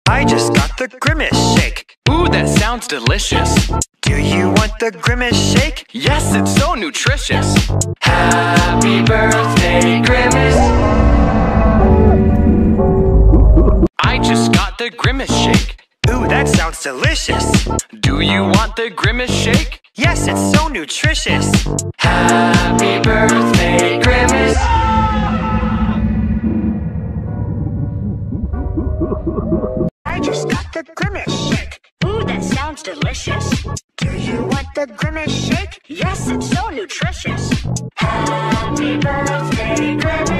I just got the Grimace shake. Ooh, that sounds delicious. Do you want the Grimace shake? Yes, it's so nutritious. Happy birthday, Grimace. I just got the Grimace shake. Ooh, that sounds delicious. Do you want the Grimace shake? Yes, it's so nutritious. Happy birthday, Grimace. I just got the Grimace shake. Ooh, that sounds delicious. Do you want the Grimace shake? Yes, it's so nutritious. Happy birthday, Grimace.